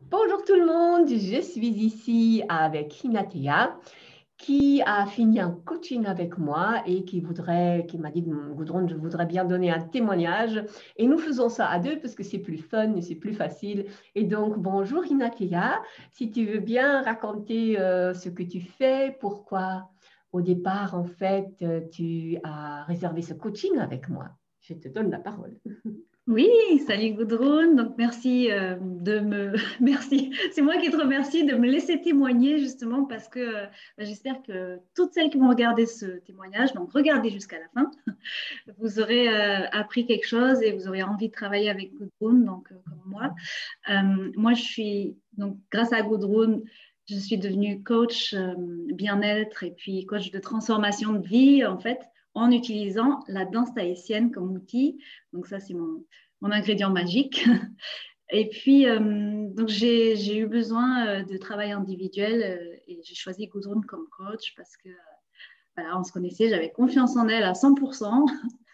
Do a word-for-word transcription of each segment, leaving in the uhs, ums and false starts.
Bonjour tout le monde, je suis ici avec Hinatea qui a fini un coaching avec moi et qui voudrait, qui m'a dit, Gudrun, je voudrais bien donner un témoignage et nous faisons ça à deux parce que c'est plus fun et c'est plus facile. Et donc, bonjour Hinatea, si tu veux bien raconter euh, ce que tu fais, pourquoi au départ, en fait, euh, tu as réservé ce coaching avec moi. Je te donne la parole. Oui, salut Gudrun. Donc merci euh, de me merci. C'est moi qui te remercie de me laisser témoigner justement parce que euh, j'espère que toutes celles qui vont regarder ce témoignage, donc regardez jusqu'à la fin, vous aurez euh, appris quelque chose et vous aurez envie de travailler avec Gudrun, donc euh, comme moi. Euh, moi, je suis donc grâce à Gudrun, je suis devenue coach euh, bien-être et puis coach de transformation de vie en fait en utilisant la danse tahitienne comme outil. Donc ça, c'est mon, mon ingrédient magique. Et puis, euh, donc j'ai, j'ai eu besoin euh, de travail individuel euh, et j'ai choisi Gudrun comme coach parce que, euh, voilà, on se connaissait, j'avais confiance en elle à cent pour cent.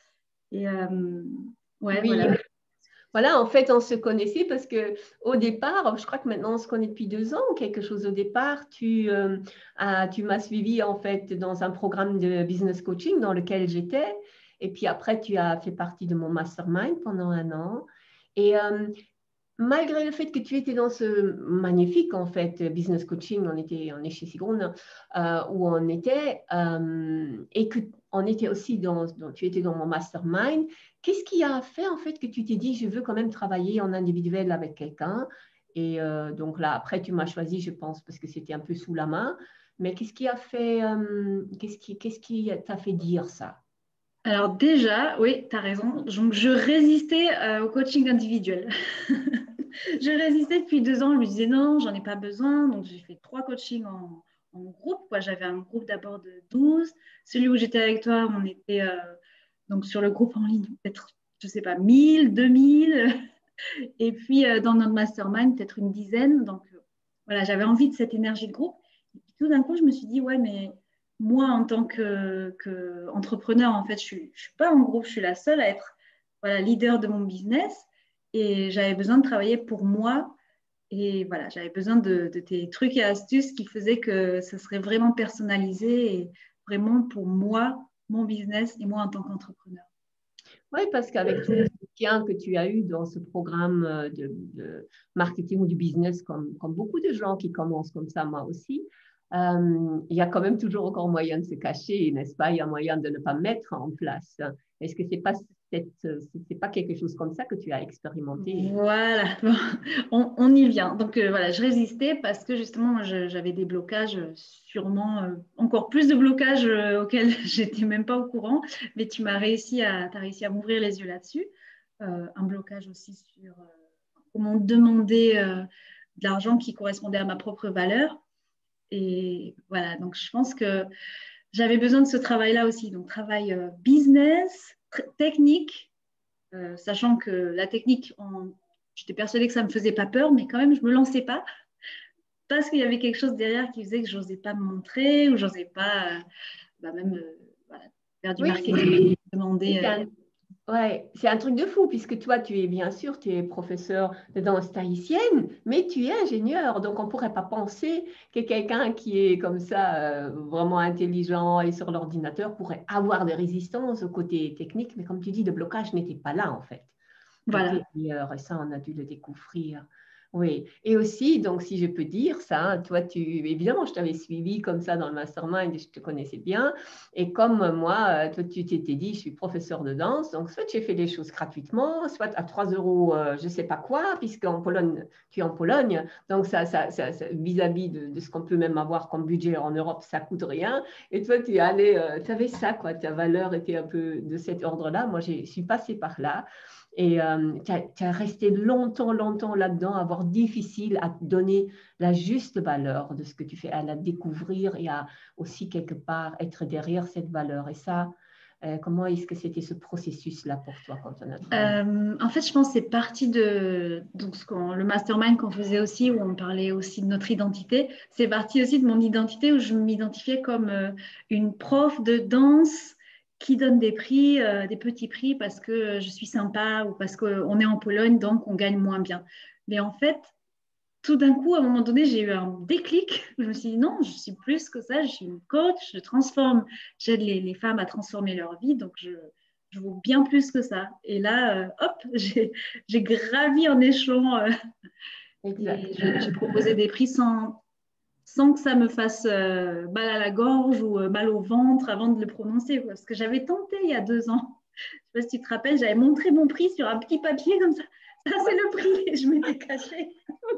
Et euh, ouais, Oui, voilà. voilà, en fait, on se connaissait parce que au départ, je crois que maintenant on se connaît depuis deux ans ou quelque chose. Au départ, tu, euh, as- tu m'as suivi en fait dans un programme de business coaching dans lequel j'étais. Et puis après, tu as fait partie de mon mastermind pendant un an. Et euh, malgré le fait que tu étais dans ce magnifique, en fait, business coaching, on était, on est chez Sigrun, euh, où on était, euh, et que on était aussi dans, dans- tu étais dans mon mastermind, qu'est-ce qui a fait, en fait, que tu t'es dit, je veux quand même travailler en individuel avec quelqu'un? Et euh, donc là, après, tu m'as choisi, je pense, parce que c'était un peu sous la main. Mais qu'est-ce qui a fait, euh, qu'est-ce qui, qu'est-ce qui t'a fait dire ça? Alors déjà, oui, tu as raison. Donc, je résistais euh, au coaching individuel. Je résistais depuis deux ans. Je me disais non, j'en ai pas besoin. Donc, j'ai fait trois coachings en, en groupe, quoi. J'avais un groupe d'abord de douze. Celui où j'étais avec toi, on était euh, donc sur le groupe en ligne, peut-être, je sais pas, mille, deux mille. Et puis, euh, dans notre mastermind, peut-être une dizaine. Donc, euh, voilà, j'avais envie de cette énergie de groupe. Et puis, tout d'un coup, je me suis dit, ouais, mais moi, en tant que, que entrepreneur, en fait, je ne suis, je suis pas en groupe, je suis la seule à être voilà, leader de mon business. Et j'avais besoin de travailler pour moi. Et voilà, j'avais besoin de, de tes trucs et astuces qui faisaient que ce serait vraiment personnalisé et vraiment pour moi, mon business et moi en tant qu'entrepreneur. Oui, parce qu'avec tout le soutien que tu as eu dans ce programme euh, de, de marketing ou du business, comme, comme beaucoup de gens qui commencent comme ça, moi aussi, euh, il y a quand même toujours encore moyen de se cacher, n'est-ce pas? Il y a moyen de ne pas mettre en place. Est-ce que c'est pas cette, c'est pas quelque chose comme ça que tu as expérimenté? Voilà, bon, on, on y vient. Donc euh, voilà, je résistais parce que justement, moi, je- j'avais des blocages, euh, sûrement euh, encore plus de blocages euh, auxquels j'étais même pas au courant. Mais tu m'as réussi à, t'as réussi à m'ouvrir les yeux là-dessus. Euh, un blocage aussi sur euh, comment demander euh, de l'argent qui correspondait à ma propre valeur. Et voilà, donc je pense que j'avais besoin de ce travail-là aussi. Donc travail euh, business, tr- technique euh, sachant que la technique, en... j'étais persuadée que ça ne me faisait pas peur, mais quand même, je ne me lançais pas parce qu'il y avait quelque chose derrière qui faisait que je n'osais pas me montrer ou je n'osais pas euh, bah, même euh, voilà, faire du Oui, marketing, et demander. c'est Euh... un, ouais, c'est un truc de fou, puisque toi, tu es bien sûr, tu es professeur de danse tahitienne, mais tu es ingénieur. Donc, on ne pourrait pas penser que quelqu'un qui est comme ça, euh, vraiment intelligent et sur l'ordinateur, pourrait avoir des résistances au côté technique. Mais comme tu dis, le blocage n'était pas là, en fait. Tu Voilà. étais meilleur, et ça, on a dû le découvrir. Oui, et aussi, donc si je peux dire ça, hein, toi, tu, évidemment, je t'avais suivi comme ça dans le mastermind et je te connaissais bien. Et comme moi, euh, toi, tu t'étais dit, je suis professeur de danse, donc soit j'ai fait les choses gratuitement, soit à trois euros, euh, je ne sais pas quoi, puisqu'en Pologne, tu es en Pologne, donc ça, ça, ça, ça- vis-à-vis de, de ce qu'on peut même avoir comme budget en Europe, ça coûte rien. Et toi, tu es allé, euh, tu avais ça, quoi, ta valeur était un peu de cet ordre-là. Moi, je suis passée par là. Et euh, tu as resté longtemps, longtemps là-dedans, avoir difficile à te donner la juste valeur de ce que tu fais, à la découvrir et à aussi quelque part être derrière cette valeur. Et ça, euh, comment est-ce que c'était ce processus-là pour toi quand on a travaillé? Euh, en fait, je pense que c'est parti de donc, ce qu'on- le mastermind qu'on faisait aussi, où on parlait aussi de notre identité. C'est parti aussi de mon identité, où je m'identifiais comme euh, une prof de danse qui donne des prix, euh, des petits prix parce que je suis sympa ou parce qu'on est en Pologne, donc on gagne moins bien. Mais en fait, tout d'un coup, à un moment donné, j'ai eu un déclic. Je me suis dit, non, je suis plus que ça. Je suis une coach, je transforme, j'aide les, les femmes à transformer leur vie. Donc, je, je vaux bien plus que ça. Et là, euh, hop, j'ai, j'ai gravi en échelon euh, et Exact. je- j'ai proposé des prix sans, sans que ça me fasse euh, mal à la gorge ou euh, mal au ventre avant de le prononcer. Parce que j'avais tenté il y a deux ans. Je ne sais pas si tu te rappelles, j'avais montré mon prix sur un petit papier comme ça. Ça, c'est le prix. Et je m'étais cachée.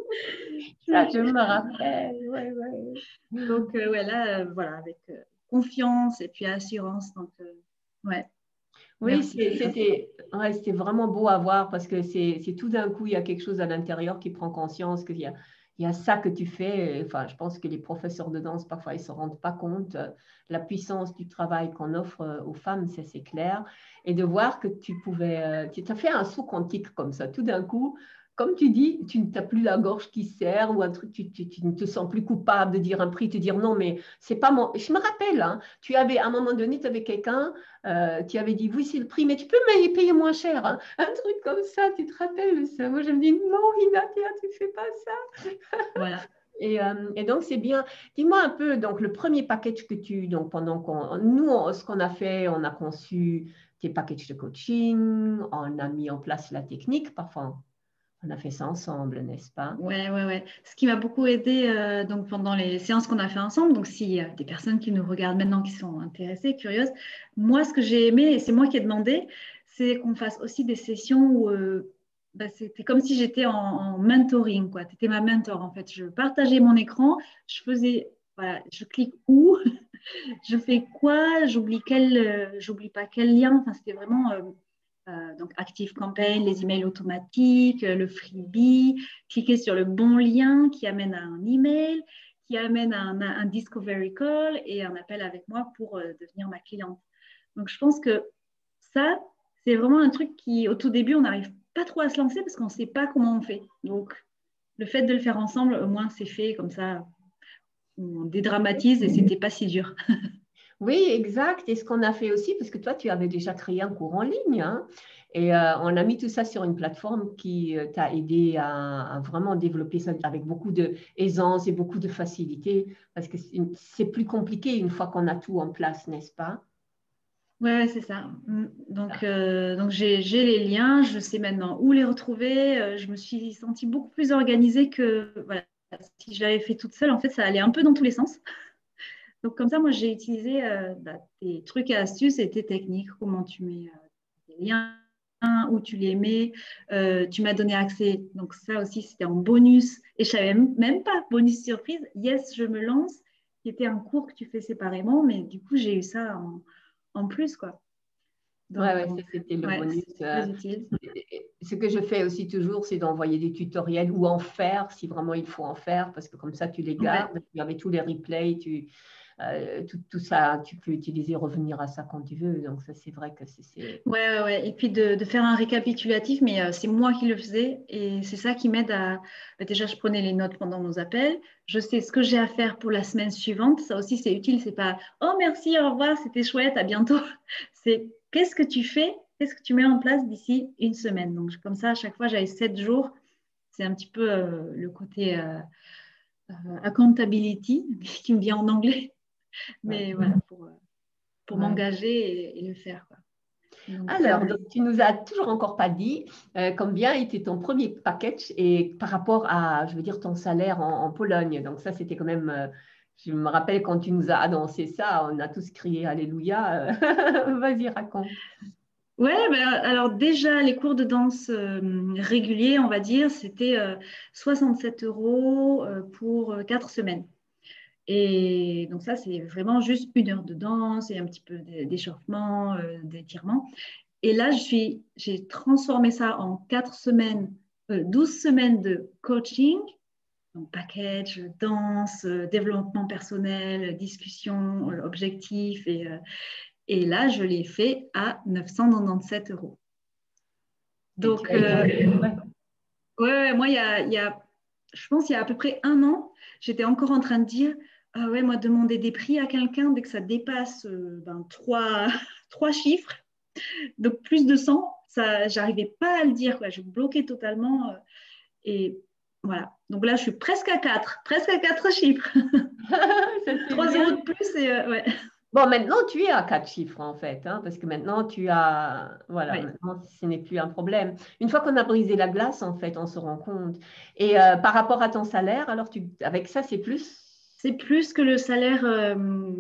Ça, je me rappelle. Ouais, ouais. Donc, euh, ouais, là, euh, voilà, avec euh, confiance et puis assurance. Donc, euh, ouais, Oui, merci. c'est- c'était ouais, c'était vraiment beau à voir parce que c'est c'est tout d'un coup, il y a quelque chose à l'intérieur qui prend conscience qu'il y a, il y a ça que tu fais. Enfin, je pense que les professeurs de danse, parfois, ils ne se rendent pas compte euh, la puissance du travail qu'on offre euh, aux femmes, ça c'est clair. Et de voir que tu pouvais, euh, tu as fait un saut quantique comme ça. Tout d'un coup, comme tu dis, tu n'as plus la gorge qui serre ou un truc, tu, tu- tu ne te sens plus coupable de dire un prix, te dire non, mais c'est pas mon. Je me rappelle, hein, tu avais à un moment donné, tu avais quelqu'un euh, qui avait dit oui, c'est le prix, mais tu peux me payer moins cher. Hein. Un truc comme ça, tu te rappelles ça? Moi, je me dis non, Inatia, tu ne fais pas ça. Voilà. Et, euh, et donc, c'est bien. Dis-moi un peu, donc, le premier package que tu, donc, pendant qu'on, nous, on- ce qu'on a fait, on a conçu tes packages de coaching, on a mis en place la technique, parfois, on a fait ça ensemble, n'est-ce pas? Ouais, ouais, ouais. Ce qui m'a beaucoup aidé euh, donc pendant les séances qu'on a fait ensemble, donc s'il y a des personnes qui nous regardent maintenant qui sont intéressées, curieuses, moi, ce que j'ai aimé, et c'est moi qui ai demandé, c'est qu'on fasse aussi des sessions où euh, bah, c'était comme si j'étais en, en mentoring, quoi. Tu étais ma mentor, en fait. Je partageais mon écran, je faisais, voilà, je clique où, je fais quoi, j'oublie quel, euh, j'oublie pas quel lien. Enfin, c'était vraiment euh, euh, donc Active Campaign, les emails automatiques, euh, le freebie, cliquer sur le bon lien qui amène à un email, qui amène à un, un discovery call et un appel avec moi pour euh, devenir ma cliente. Donc, je pense que ça, c'est vraiment un truc qui, au tout début, on n'arrive pas trop à se lancer parce qu'on ne sait pas comment on fait. Donc, le fait de le faire ensemble, au moins, c'est fait comme ça, on dédramatise et c'était pas si dur. Oui, exact. Et ce qu'on a fait aussi, parce que toi, tu avais déjà créé un cours en ligne, hein, et euh, on a mis tout ça sur une plateforme qui euh, t'a aidé à, à vraiment développer ça avec beaucoup d'aisance et beaucoup de facilité, parce que c'est c'est plus compliqué une fois qu'on a tout en place, n'est-ce pas? Ouais, ouais, c'est ça. Mm. Donc, euh, donc j'ai, j'ai les liens, je sais maintenant où les retrouver. Euh, je me suis sentie beaucoup plus organisée que voilà, si je l'avais fait toute seule. En fait, ça allait un peu dans tous les sens. Donc, comme ça, moi, j'ai utilisé euh, bah, tes trucs et astuces et tes techniques, comment tu mets euh, tes liens, où tu les mets. Euh, tu m'as donné accès. Donc, ça aussi, c'était en bonus. Et je savais même pas, bonus surprise. Yes, je me lance, qui était un cours que tu fais séparément. Mais du coup, j'ai eu ça en, en plus, quoi. Ouais, ouais, Donc, ça, c'était le ouais, bonus. c'est euh. très utile. Ce que je fais aussi toujours, c'est d'envoyer des tutoriels ou en faire, si vraiment il faut en faire, parce que comme ça, tu les Ouais, gardes. Avec tous les replays, tu, euh, tout, tout ça, tu peux utiliser, revenir à ça quand tu veux. Donc, ça, c'est vrai que c'est. c'est- ouais, ouais, ouais. Et puis de, de faire un récapitulatif, mais euh, c'est moi qui le faisais et c'est ça qui m'aide à. Bah, déjà, je prenais les notes pendant nos appels. Je sais ce que j'ai à faire pour la semaine suivante. Ça aussi, c'est utile. C'est pas oh merci, au revoir, c'était chouette, à bientôt. C'est qu'est-ce que tu fais, qu'est-ce que tu mets en place d'ici une semaine. Donc, comme ça, à chaque fois, j'avais sept jours. C'est un petit peu euh, le côté euh, euh, accountability qui me vient en anglais. ouais. Mais voilà, pour, euh, pour Ouais. m'engager et, et le faire, quoi. Donc, Alors, euh, donc, tu nous as toujours encore pas dit euh, combien était ton premier package et par rapport à, je veux dire, ton salaire en, en Pologne. Donc, ça, c'était quand même. euh, je me rappelle quand tu nous as annoncé ça, on a tous crié Alléluia. euh, Vas-y, raconte. ouais, ben, alors déjà, les cours de danse euh, réguliers, on va dire, c'était euh, soixante-sept euros euh, pour euh, quatre semaines. Et donc ça, c'est vraiment juste une heure de danse et un petit peu d'é- d'échauffement, euh, d'étirement. Et là, je suis, j'ai transformé ça en quatre semaines, euh, douze semaines de coaching, donc package, danse, euh, développement personnel, discussion, euh, objectifs. Et, euh, et là, je l'ai fait à neuf cent quatre-vingt-dix-sept euros. Et tu Donc, as euh, été. Ouais. ouais, ouais, moi, il y a, il y a, je pense il y a à peu près un an, j'étais encore en train de dire, ah ouais, moi, demander des prix à quelqu'un dès que ça dépasse euh, ben, trois, trois chiffres, donc plus de cent, ça, j'arrivais pas à le dire, quoi. Je bloquais totalement. euh, et voilà. Donc là, je suis presque à quatre, presque à quatre chiffres. trois euros de plus et euh, ouais. Bon, maintenant, tu es à quatre chiffres, en fait, hein, parce que maintenant, tu as, voilà, Ouais. maintenant, ce n'est plus un problème. Une fois qu'on a brisé la glace, en fait, on se rend compte. Et euh, par rapport à ton salaire, alors, tu, avec ça, c'est plus? C'est plus que le salaire euh,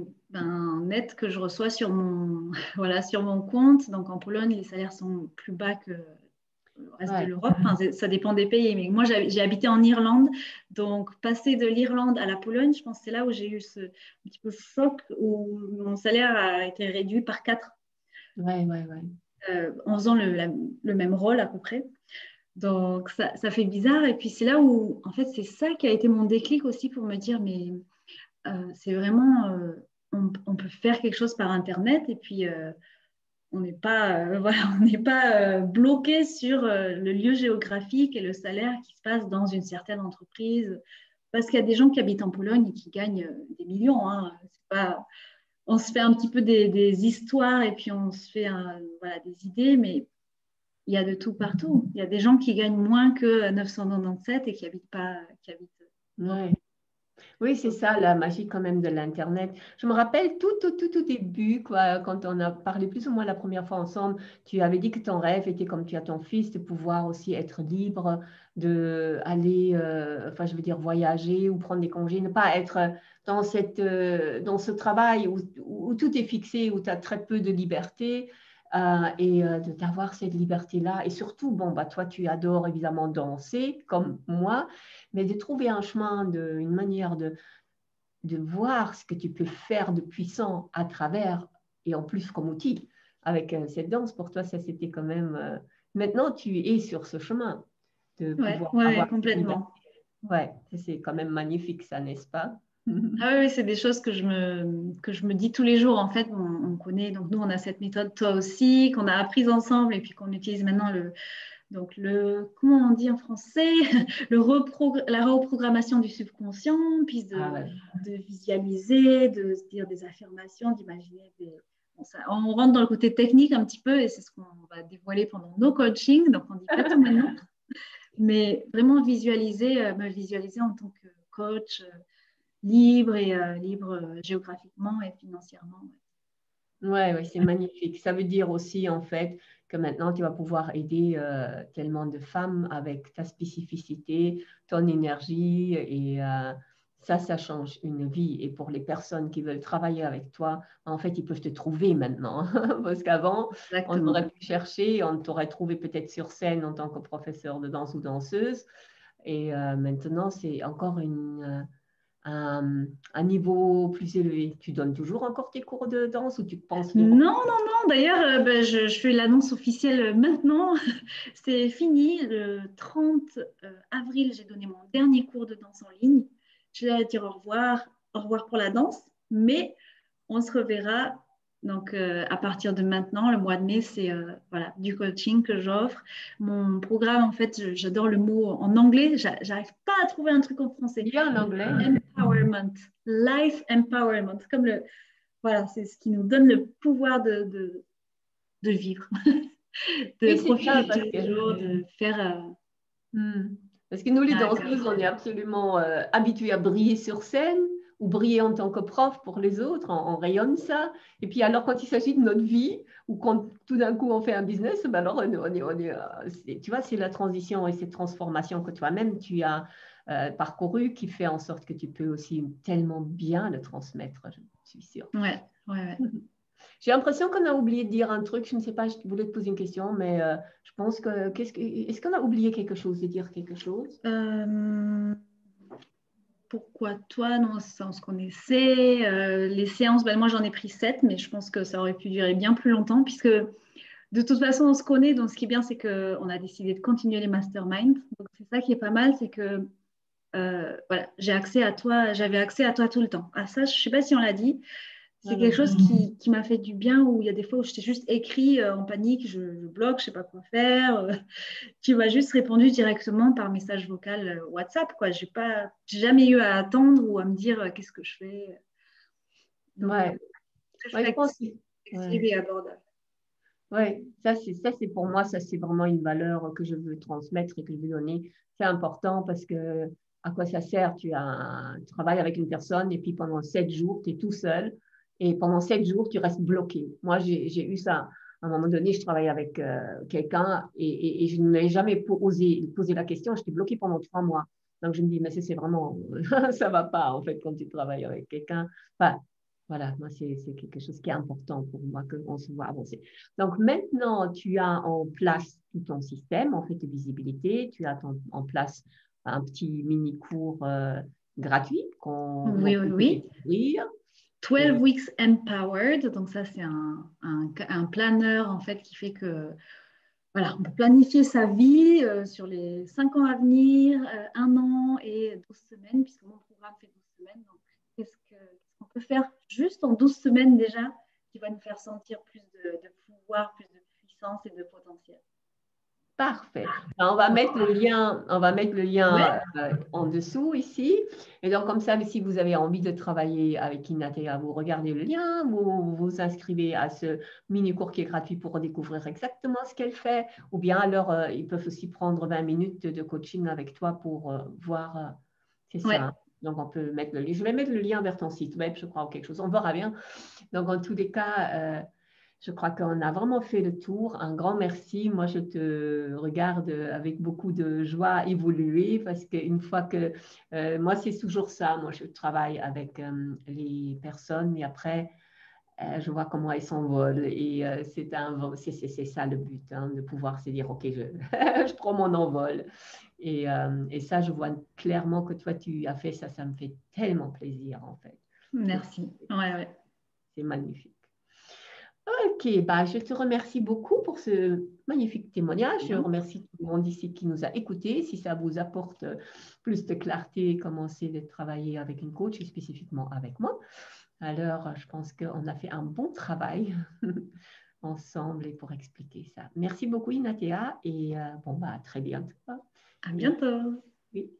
ben, net que je reçois sur mon, voilà, sur mon compte. Donc en Pologne, les salaires sont plus bas que le reste de Ouais, l'Europe. Enfin, ça dépend des pays. Mais moi, j'ai habité en Irlande. Donc passer de l'Irlande à la Pologne, je pense que c'est là où j'ai eu ce un petit peu choc où mon salaire a été réduit par quatre ouais, ouais, ouais. euh, en faisant le, la, le même rôle à peu près. Donc ça, ça fait bizarre. Et puis c'est là où, en fait, c'est ça qui a été mon déclic aussi pour me dire, mais euh, c'est vraiment, euh, on, on, peut faire quelque chose par Internet et puis euh, on n'est pas, euh, voilà, on n'est pas euh, bloqué sur euh, le lieu géographique et le salaire qui se passe dans une certaine entreprise. Parce qu'il y a des gens qui habitent en Pologne et qui gagnent euh, des millions. Hein. C'est pas, on se fait un petit peu des, des histoires et puis on se fait un, voilà, des idées, mais il y a de tout partout. Il y a des gens qui gagnent moins que neuf cent quatre-vingt-dix-sept et qui habitent pas, qui habitent dans Ouais. Oui, c'est ça, la magie quand même de l'Internet. Je me rappelle tout, tout, tout, tout début, quoi, quand on a parlé plus ou moins la première fois ensemble, tu avais dit que ton rêve était, comme tu as ton fils, de pouvoir aussi être libre, de aller, euh, enfin, je veux dire, voyager ou prendre des congés, ne pas être dans cette, euh, dans ce travail où, où tout est fixé, où tu as très peu de liberté. euh, et euh, de t'avoir cette liberté-là. Et surtout, bon, bah, toi, tu adores évidemment danser, comme moi, mais de trouver un chemin, de, une manière de, de voir ce que tu peux faire de puissant à travers, et en plus comme outil, avec euh, cette danse, pour toi, ça c'était quand même... euh, maintenant, tu es sur ce chemin de Ouais, pouvoir ouais, avoir cette liberté. complètement. Ouais, c'est quand même magnifique, ça, n'est-ce pas? Ah oui, oui, c'est des choses que je me, que je me dis tous les jours. En fait, on, on connaît, donc nous, on a cette méthode, toi aussi, qu'on a apprise ensemble et puis qu'on utilise maintenant le, donc le, comment on dit en français, le reprog- la reprogrammation du subconscient, puis Ah de, ouais. de visualiser, de se dire des affirmations, d'imaginer des... Bon, ça, on rentre dans le côté technique un petit peu et c'est ce qu'on va dévoiler pendant nos coachings, donc on ne dit pas tout maintenant, mais vraiment visualiser, euh, me visualiser en tant que coach, euh, libre et euh, libre euh, géographiquement et financièrement. Ouais, ouais, c'est magnifique. Ça veut dire aussi, en fait, que maintenant, tu vas pouvoir aider euh, tellement de femmes avec ta spécificité, ton énergie. Et euh, ça, ça change une vie. Et pour les personnes qui veulent travailler avec toi, en fait, ils peuvent te trouver maintenant. Parce qu'avant, on Exactement. t'aurait pu chercher, on t'aurait trouvé peut-être sur scène en tant que professeur de danse ou danseuse. Et euh, maintenant, c'est encore une... euh, un, un niveau plus élevé. Tu donnes toujours encore tes cours de danse ou tu penses les Non, reprendre? non, non. D'ailleurs, euh, ben, je, je fais l'annonce officielle maintenant. C'est fini. Le trente euh, avril, j'ai donné mon dernier cours de danse en ligne. Je vais dire au revoir, au revoir pour la danse, mais on se reverra. Donc, euh, à partir de maintenant, le mois de mai, c'est euh, voilà, du coaching que j'offre. Mon programme, en fait, je- j'adore le mot en anglais. J'a- J'arrive pas à trouver un truc en français. Bien en anglais. Empowerment, life empowerment, comme le, voilà, c'est ce qui nous donne le pouvoir de, de, de vivre, de Oui, c'est bien profiter de tous parce les que, jours, de faire. Euh, hmm, parce que nous, les danseuses, on est absolument euh, habitués à briller sur scène ou briller en tant que prof pour les autres, on, on rayonne ça. Et puis alors, quand il s'agit de notre vie ou quand tout d'un coup on fait un business, ben alors on, on est, on est, euh, c'est- tu vois, c'est la transition et cette transformation que toi-même tu as euh, parcouru qui fait en sorte que tu peux aussi tellement bien le transmettre, je suis sûre. ouais, ouais, ouais. J'ai l'impression qu'on a oublié de dire un truc. Je ne sais pas, je voulais te poser une question, mais euh, je pense que, qu'est-ce que, est-ce qu'on a oublié quelque chose, de dire quelque chose? Euh, pourquoi toi? Non, ça, on se connaissait. Euh, les séances, ben, moi j'en ai pris sept, mais je pense que ça aurait pu durer bien plus longtemps, puisque de toute façon on se connaît. Donc ce qui est bien, c'est qu'on a décidé de continuer les masterminds. Donc c'est ça qui est pas mal, c'est que euh, voilà, j'ai accès à toi, j'avais accès à toi tout le temps. À ça, je ne sais pas si on l'a dit, c'est quelque Alors, chose qui, qui m'a fait du bien, où il y a des fois où je t'ai juste écrit euh, en panique, je, je bloque, je ne sais pas quoi faire. Euh, tu m'as juste répondu directement par message vocal euh, WhatsApp, quoi. Je n'ai pas, j'ai jamais eu à attendre ou à me dire euh, qu'est-ce que je fais. Donc, euh, ouais, très ouais, je pense que, flexible ouais. et abordable. Ouais, ça c'est ça c'est pour moi, ça c'est vraiment une valeur que je veux transmettre et que je veux donner. C'est important parce que à quoi ça sert? Tu as un- tu travailles avec une personne et puis pendant sept jours, tu es tout seul et pendant sept jours, tu restes bloqué. Moi, j'ai j'ai eu ça. À un moment donné, je travaillais avec euh, quelqu'un et, et- et je n'ai jamais po- osé poser la question. J'étais bloquée pendant trois mois. Donc, je me dis, mais c'est c'est vraiment, ça va pas en fait quand tu travailles avec quelqu'un. Enfin, voilà, moi, c'est c'est quelque chose qui est important pour moi qu'on se voit avancer. Donc maintenant, tu as en place tout ton système, en fait, de visibilité. Tu as ton- en place un petit mini-cours euh, gratuit qu'on on Oui, oui, peut oui. découvrir. douze Et Weeks Empowered, donc ça c'est un, un, un planeur en fait qui fait que voilà, on peut planifier sa vie euh, sur les cinq ans à venir, euh, un an et douze semaines, puisque mon programme fait douze semaines. Donc, qu'est-ce que- qu'est-ce qu'on peut faire juste en douze semaines déjà qui va nous faire sentir plus de, de pouvoir, plus de puissance et de potentiel? parfait. Alors, on va mettre le lien, on va mettre le Ouais, lien euh, en dessous ici. Et donc, comme ça, si vous avez envie de travailler avec Inatea, vous regardez le lien, vous vous inscrivez à ce mini-cours qui est gratuit pour découvrir exactement ce qu'elle fait. Ou bien alors, euh, ils peuvent aussi prendre vingt minutes de coaching avec toi pour euh, voir. euh, c'est ça, ouais. hein. Donc, on peut mettre le lien. Je vais mettre le lien vers ton site web, je crois, ou quelque chose. On verra bien. Donc, en tous les cas, euh, je crois qu'on a vraiment fait le tour. Un grand merci. Moi, je te regarde avec beaucoup de joie évoluer parce qu'une fois que, euh, moi, c'est toujours ça. Moi, je travaille avec euh, les personnes et après, euh, je vois comment elles s'envolent. Et euh, c'est un, c'est, c'est, c'est ça le but, hein, de pouvoir se dire, OK, je, je prends mon envol. Et, euh, et ça, je vois clairement que toi, tu as fait ça. Ça me fait tellement plaisir, en fait. C'est, Merci. Ouais, ouais. c'est magnifique. Ok, bah, je te remercie beaucoup pour ce magnifique témoignage. Je remercie tout le monde ici qui nous a écoutés. Si ça vous apporte plus de clarté, comment c'est de travailler avec une coach et spécifiquement avec moi, alors je pense qu'on a fait un bon travail ensemble et pour expliquer ça. Merci beaucoup, Inatea, et euh, bon, bah, à très bientôt. À Et, bientôt. oui.